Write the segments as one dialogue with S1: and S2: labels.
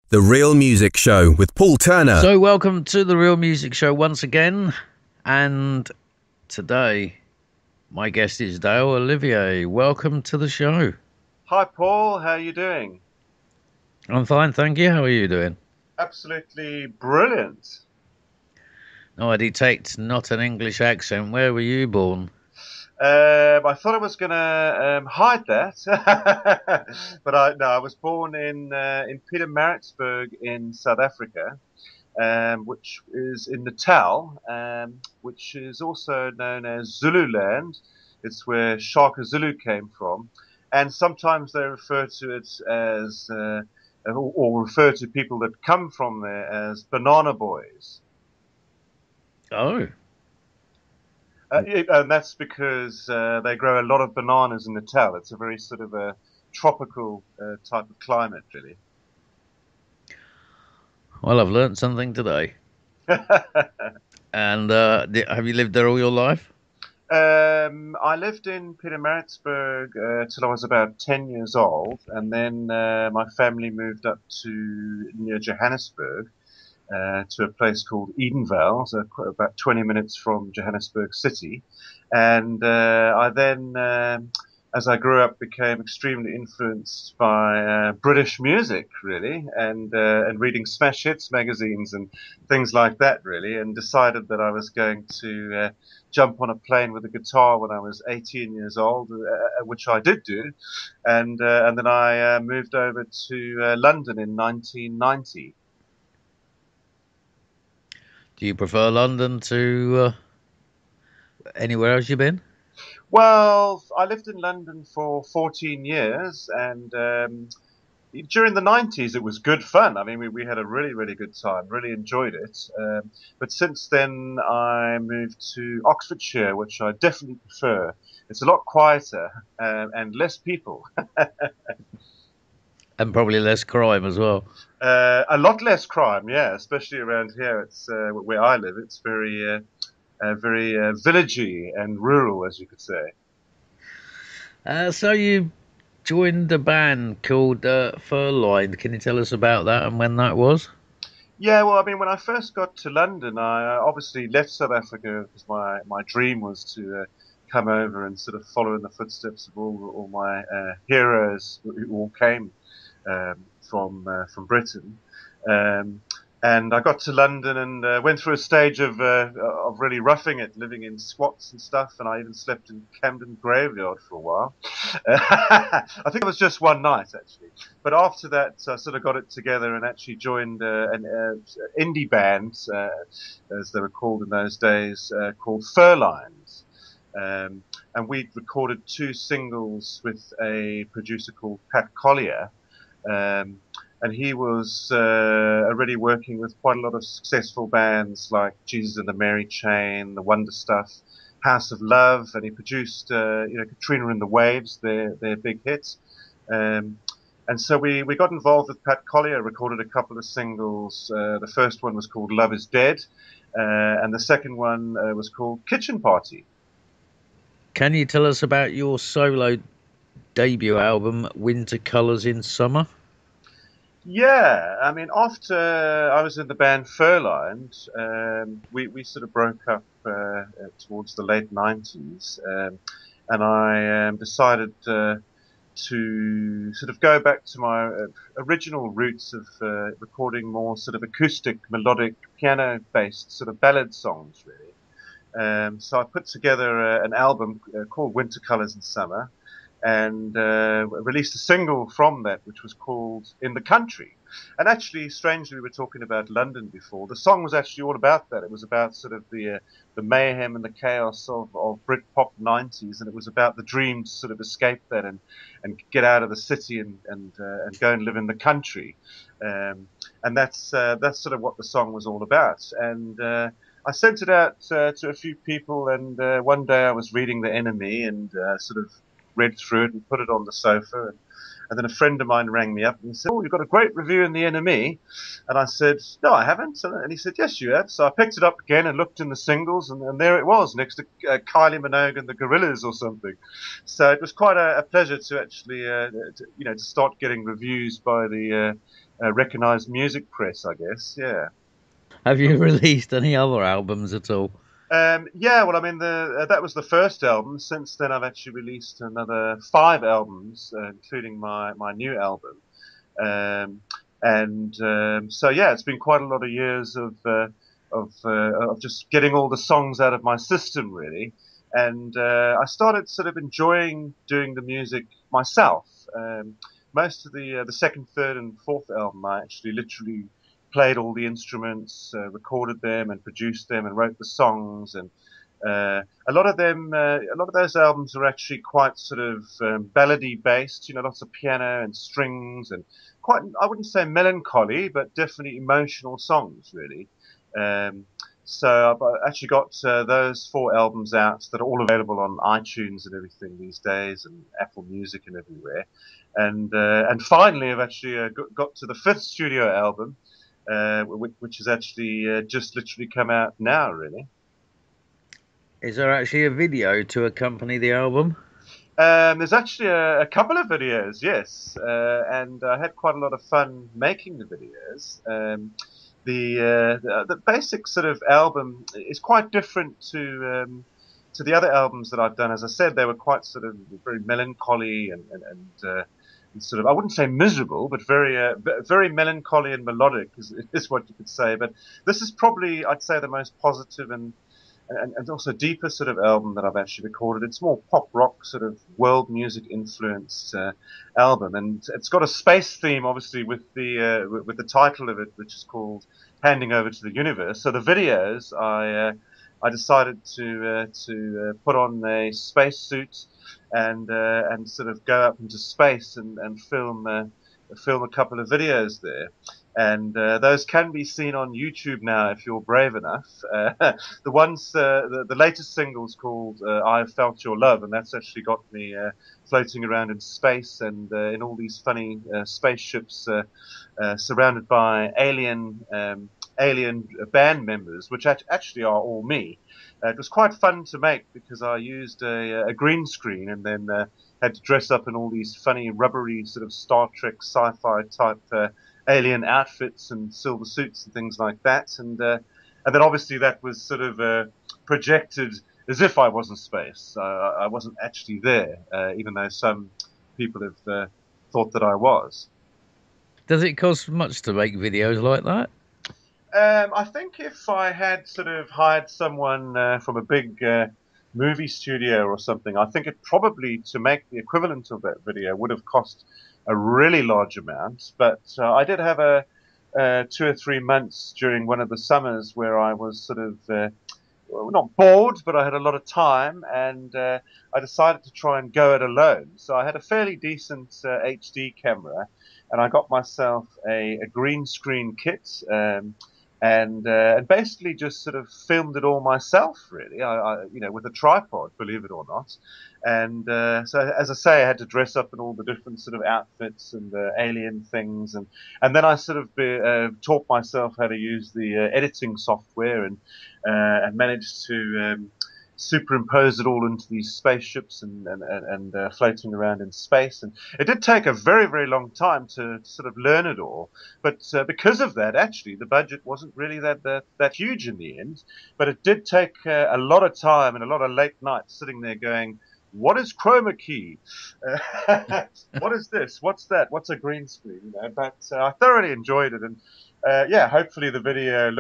S1: The Real Music Show with Paul Turner.
S2: So welcome to The Real Music Show once again. And today, my guest is Dale Olivier. Welcome to the show.
S3: Hi, Paul. How are you doing?
S2: I'm fine, thank you. How are you doing?
S3: Absolutely brilliant.
S2: No, I detect not an English accent. Where were you born?
S3: I thought I was going to hide that, but I was born in Pietermaritzburg in South Africa, which is in Natal, which is also known as Zululand. It's where Shaka Zulu came from, and sometimes they refer to it as, or refer to people that come from there as banana boys.
S2: Oh.
S3: And that's because they grow a lot of bananas in Natal. It's a very sort of a tropical type of climate, really.
S2: Well, I've learnt something today. And have you lived there all your life?
S3: I lived in Pietermaritzburg till I was about 10 years old, and then my family moved up to near Johannesburg to a place called Edenvale, so about 20 minutes from Johannesburg City. And I then, as I grew up, became extremely influenced by British music, really, and reading smash hits magazines and things like that, really, and decided that I was going to jump on a plane with a guitar when I was 18 years old, which I did do, and then I moved over to London in 1990.
S2: Do you prefer London to anywhere else you've been?
S3: Well, I lived in London for 14 years, and during the 90s, it was good fun. I mean, we had a really, really good time, really enjoyed it. But since then, I moved to Oxfordshire, which I definitely prefer. It's a lot quieter and less people.
S2: And probably less crime as well.
S3: A lot less crime, yeah, especially around here. It's where I live. It's very villagey and rural, as you could say.
S2: So you joined a band called Furline. Can you tell us about that and when that was?
S3: Yeah, well, I mean, when I first got to London, I obviously left South Africa because my dream was to come over and sort of follow in the footsteps of all my heroes who all came from Britain. Um, and I got to London and went through a stage of really roughing it, living in squats and stuff, and I even slept in Camden Graveyard for a while. I think it was just one night, actually. But after that, I sort of got it together and actually joined an indie band, as they were called in those days, called Furlines. And we'd recorded 2 singles with a producer called Pat Collier. And he was already working with quite a lot of successful bands like Jesus and the Mary Chain, The Wonder Stuff, House of Love, and he produced Katrina and the Waves, their big hits. And so we got involved with Pat Collier, recorded a couple of singles. The first one was called Love is Dead, and the second one was called Kitchen Party.
S2: Can you tell us about your solo debut album, Winter Colours in Summer?
S3: Yeah, I mean, after I was in the band Furline, we sort of broke up towards the late 90s, and I decided to sort of go back to my original roots of recording more sort of acoustic, melodic, piano-based sort of ballad songs, really. So I put together an album called Winter Colours in Summer, and released a single from that, which was called In the Country. And actually, strangely, we were talking about London before. The song was actually all about that. It was about sort of the mayhem and the chaos of Britpop 90s, and it was about the dream to sort of escape that and get out of the city and go and live in the country. And that's sort of what the song was all about. And I sent it out to a few people, and one day I was reading The Enemy and sort of read through it and put it on the sofa. And then a friend of mine rang me up and said, "Oh, you've got a great review in the NME." And I said, "No, I haven't." And he said, "Yes, you have." So I picked it up again and looked in the singles, and there it was, next to Kylie Minogue and the Gorillaz or something. So it was quite a pleasure to actually, to start getting reviews by the recognised music press, I guess. Yeah.
S2: Have you released any other albums at all?
S3: Yeah, well, I mean, that was the first album. Since then, I've actually released another 5 albums, including my new album. Um, so yeah, it's been quite a lot of years of just getting all the songs out of my system, really. And I started sort of enjoying doing the music myself. Most of the second, third, and fourth album, I actually literally played all the instruments, recorded them, and produced them, and wrote the songs. And a lot of them, a lot of those albums are actually quite sort of ballady based. You know, lots of piano and strings, and quite, I wouldn't say melancholy, but definitely emotional songs, really. Um, so I've actually got those 4 albums out that are all available on iTunes and everything these days, and Apple Music and everywhere. And finally, I've actually got to the 5th studio album, which has actually just literally come out now, really.
S2: Is there actually a video to accompany the album?
S3: There's actually a couple of videos, yes, and I had quite a lot of fun making the videos. The basic sort of album is quite different to the other albums that I've done. As I said, they were quite sort of very melancholy and sort of, I wouldn't say miserable, but very melancholy and melodic is what you could say. But this is probably, I'd say, the most positive and also deeper sort of album that I've actually recorded. It's more pop rock, sort of world music influenced album, and it's got a space theme, obviously, with the title of it, which is called "Handing Over to the Universe." So the videos, I decided to put on a space suit and sort of go up into space and film a couple of videos there. And those can be seen on YouTube now if you're brave enough. The latest single's called "I Have Felt Your Love," and that's actually got me floating around in space and in all these funny spaceships, surrounded by alien band members, which actually are all me. It was quite fun to make because I used a green screen and then had to dress up in all these funny rubbery sort of Star Trek sci-fi type alien outfits and silver suits and things like that. And then obviously that was sort of projected as if I was in space. I wasn't actually there, even though some people have thought that I was.
S2: Does it cost much to make videos like that?
S3: I think if I had sort of hired someone from a big movie studio or something, I think it probably, to make the equivalent of that video, would have cost a really large amount. But I did have a 2 or 3 months during one of the summers where I was sort of well, not bored, but I had a lot of time, and I decided to try and go it alone. So I had a fairly decent HD camera, and I got myself a green screen kit. And basically just sort of filmed it all myself, really. With a tripod, believe it or not. And so, as I say, I had to dress up in all the different sort of outfits and alien things, and then I sort of taught myself how to use the editing software and managed to superimpose it all into these spaceships and floating around in space. And it did take a very, very long time to sort of learn it all. But because of that, actually, the budget wasn't really that huge in the end. But it did take a lot of time and a lot of late nights sitting there going, what is chroma key? What is this? What's that? What's a green screen? But I thoroughly enjoyed it. And yeah, hopefully the video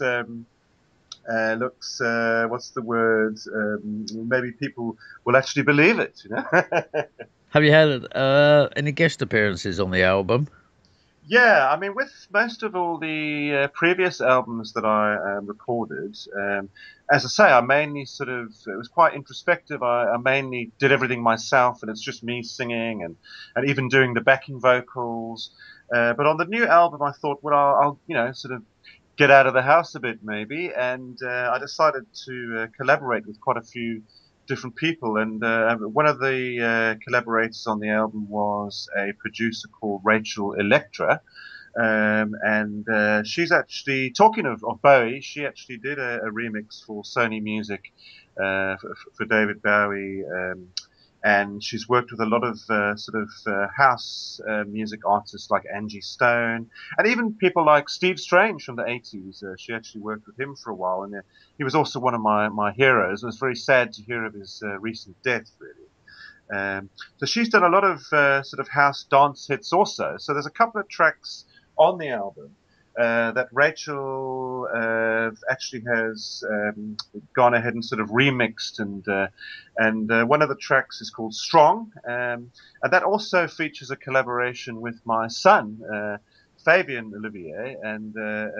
S3: looks what's the word? Maybe people will actually believe it.
S2: Have you had any guest appearances on the album?
S3: Yeah, I mean, with most of all the previous albums that I recorded, as I say, I mainly it was quite introspective. I mainly did everything myself, and it's just me singing and even doing the backing vocals. But on the new album, I thought, well, I'll sort of get out of the house a bit maybe, and I decided to collaborate with quite a few different people. And one of the collaborators on the album was a producer called Rachel Electra. And she's actually, talking of Bowie, she actually did a remix for Sony Music for David Bowie. and she's worked with a lot of house music artists like Angie Stone, and even people like Steve Strange from the 80s. She actually worked with him for a while, and he was also one of my heroes. It was very sad to hear of his recent death, really. So she's done a lot of house dance hits also. So there's a couple of tracks on the album that Rachel actually has gone ahead and sort of remixed, and one of the tracks is called Strong, and that also features a collaboration with my son. Fabian Olivier, and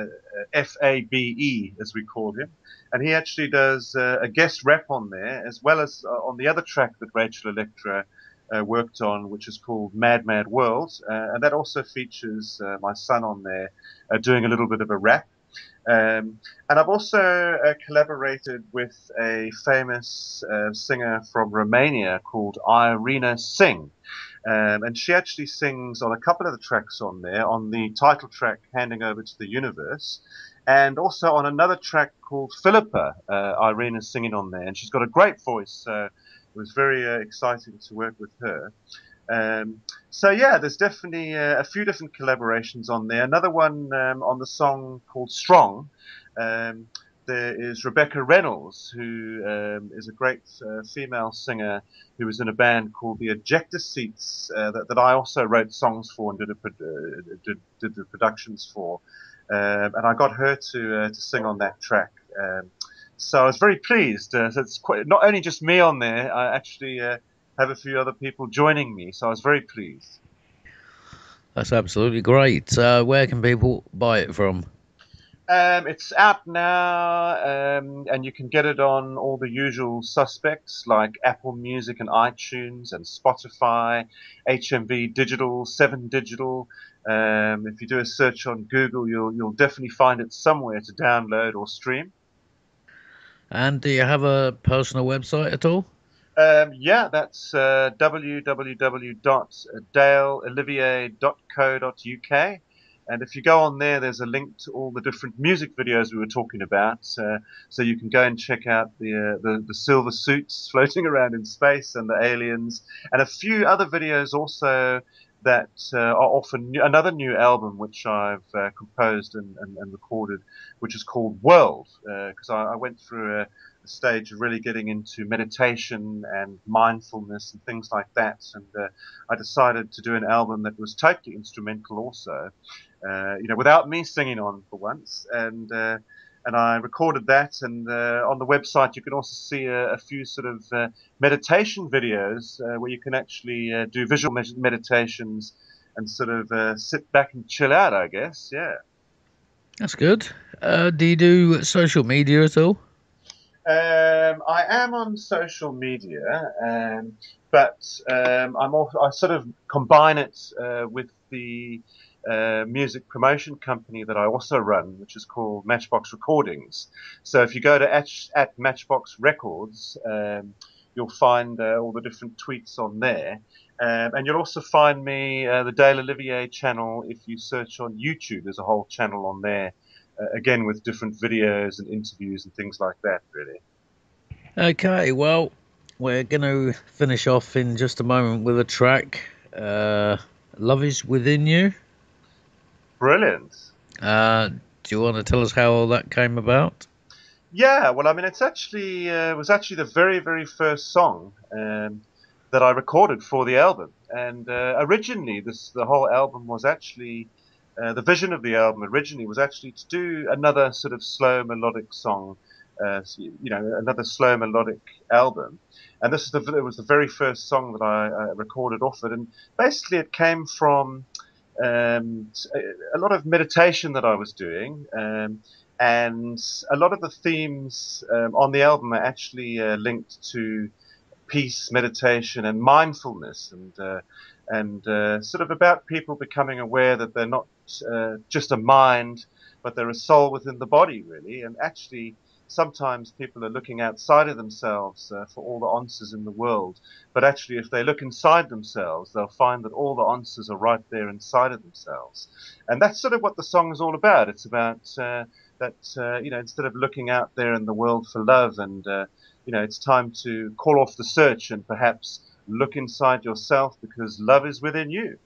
S3: Fabe, as we call him. And he actually does a guest rap on there, as well as on the other track that Rachel Electra worked on, which is called Mad Mad World. And that also features my son on there doing a little bit of a rap. And I've also collaborated with a famous singer from Romania called Irina Singh. And she actually sings on a couple of the tracks on there, on the title track, Handing Over to the Universe, and also on another track called Philippa, Irina's singing on there. And she's got a great voice, so it was very exciting to work with her. So yeah, there's definitely a few different collaborations on there. Another one on the song called Strong. There is Rebecca Reynolds, who is a great female singer who was in a band called the Ejector Seats that I also wrote songs for and did the productions for. And I got her to sing on that track. So I was very pleased. So it's not only just me on there. I actually have a few other people joining me. So I was very pleased.
S2: That's absolutely great. Where can people buy it from?
S3: It's out now, and you can get it on all the usual suspects like Apple Music and iTunes and Spotify, HMV Digital, 7 Digital. If you do a search on Google, you'll definitely find it somewhere to download or stream.
S2: And do you have a personal website at all?
S3: Yeah, that's www.daleolivier.co.uk. And if you go on there, there's a link to all the different music videos we were talking about. So you can go and check out the silver suits floating around in space and the aliens, and a few other videos also that are often another new album which I've composed and recorded, which is called World, because I went through a stage of really getting into meditation and mindfulness and things like that. And I decided to do an album that was totally instrumental also, without me singing on for once. And I recorded that, and on the website you can also see a few sort of meditation videos where you can actually do visual meditations and sort of sit back and chill out, I guess. Yeah.
S2: That's good. Do you do social media at all?
S3: I am on social media, but I sort of combine it with the music promotion company that I also run, which is called Matchbox Recordings. So if you go to at Matchbox Records, you'll find all the different tweets on there. And you'll also find me the Dale Olivier channel if you search on YouTube. There's a whole channel on there. Again, with different videos and interviews and things like that, really.
S2: Okay, well, we're going to finish off in just a moment with a track. Love is Within You.
S3: Brilliant.
S2: Do you want to tell us how all that came about?
S3: Yeah, well, I mean, it's actually was actually the very, very first song that I recorded for the album. And originally, the whole album was actually the vision of the album originally was actually to do another sort of slow melodic song, another slow melodic album. And it was the very first song that I recorded off it. And basically, it came from a lot of meditation that I was doing. And a lot of the themes on the album are actually linked to peace, meditation, and mindfulness, and sort of about people becoming aware that they're not just a mind, but they're a soul within the body, really. And actually, sometimes people are looking outside of themselves for all the answers in the world. But actually, if they look inside themselves, they'll find that all the answers are right there inside of themselves. And that's sort of what the song is all about. It's about instead of looking out there in the world for love, and it's time to call off the search and perhaps look inside yourself because love is within you.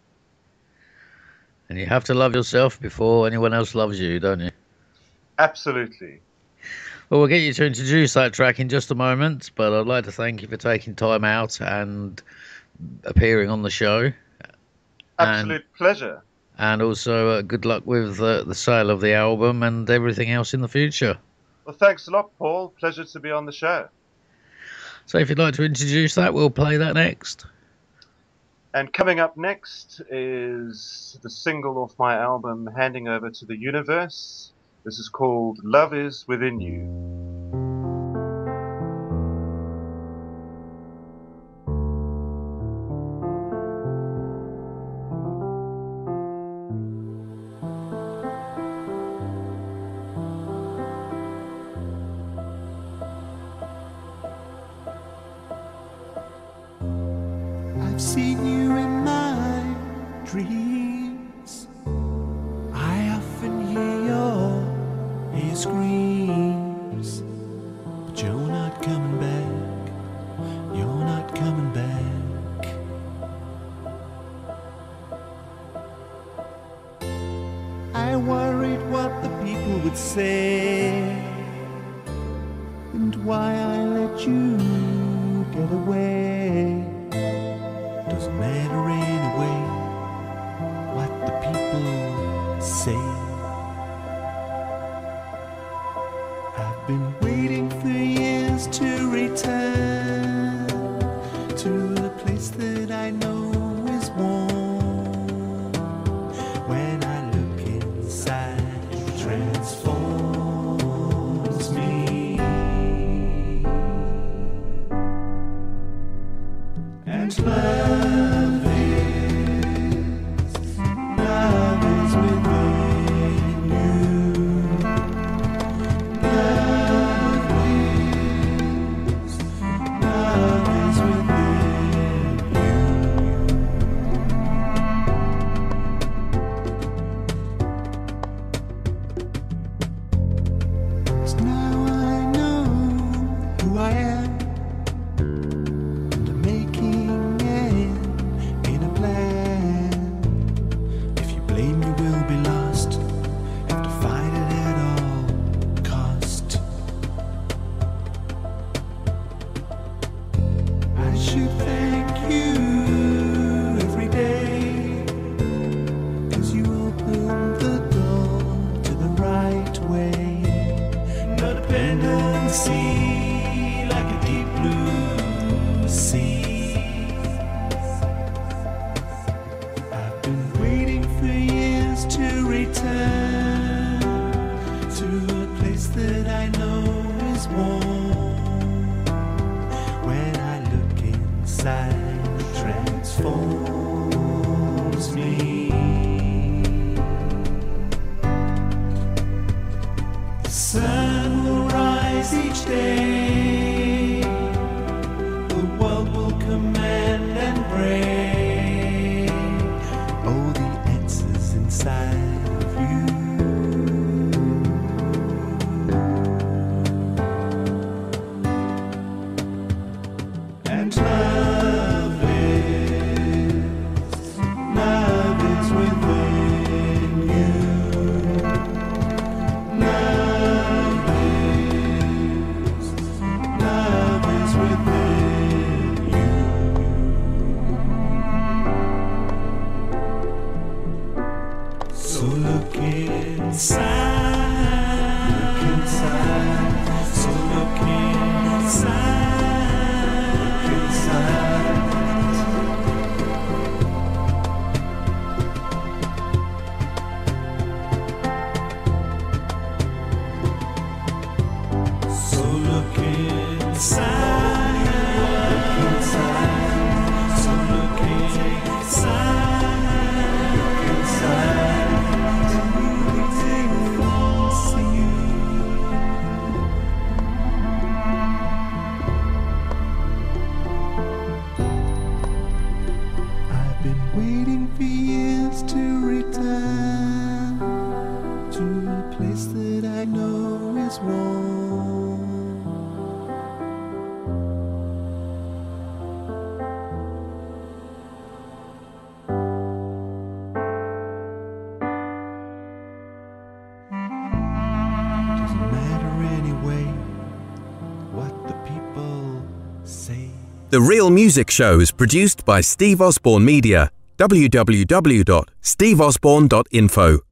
S2: And you have to love yourself before anyone else loves you, don't you?
S3: Absolutely.
S2: Well, we'll get you to introduce that track in just a moment, but I'd like to thank you for taking time out and appearing on the show.
S3: Absolute pleasure.
S2: And also good luck with the sale of the album and everything else in the future.
S3: Well, thanks a lot, Paul. Pleasure to be on the show.
S2: So if you'd like to introduce that, we'll play that next.
S3: And coming up next is the single off my album, Handing Over to the Universe. This is called Love Is Within You.
S4: I've seen you in my dreams. I often hear your screams, but you're not coming back. You're not coming back. I worried what the people would say and why I let you get away. Doesn't matter anyway what the people say. I've been waiting for years to return to the place that I know is warm. When I look inside, it transforms me. And love is within you. Love is within you. 'Cause now I know who I am. Transforms me. The sun will rise each day. The world will command and break. Oh, the answers inside of you. And love is within you. Love is within you. So look inside. Look inside. So look inside. Look inside. So look inside. Look inside. So look inside. Look inside. Everything falls to you. I've been waiting for years to return to a place that I know is warm. 'Cause what the people say.
S1: The Real Music Show is produced by Steve Osborne Media. www.steveosborne.info